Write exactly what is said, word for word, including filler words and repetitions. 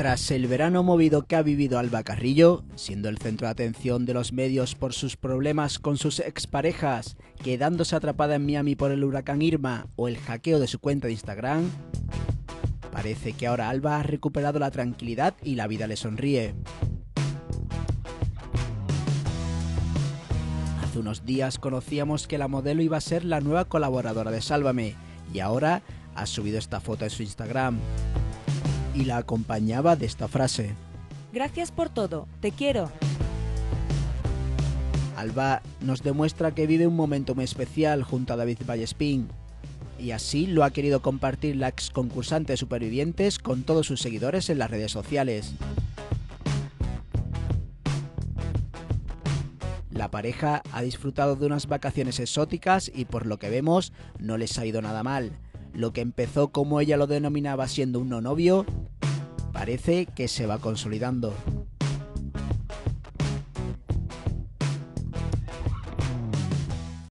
Tras el verano movido que ha vivido Alba Carrillo, siendo el centro de atención de los medios por sus problemas con sus exparejas, quedándose atrapada en Miami por el huracán Irma o el hackeo de su cuenta de Instagram, parece que ahora Alba ha recuperado la tranquilidad y la vida le sonríe. Hace unos días conocíamos que la modelo iba a ser la nueva colaboradora de Sálvame y ahora ha subido esta foto en su Instagram y la acompañaba de esta frase: Gracias por todo, te quiero. Alba nos demuestra que vive un momento muy especial junto a David Vallespín, y así lo ha querido compartir la ex concursante de Supervivientes con todos sus seguidores en las redes sociales. La pareja ha disfrutado de unas vacaciones exóticas y por lo que vemos no les ha ido nada mal. Lo que empezó, como ella lo denominaba, siendo un no novio, parece que se va consolidando.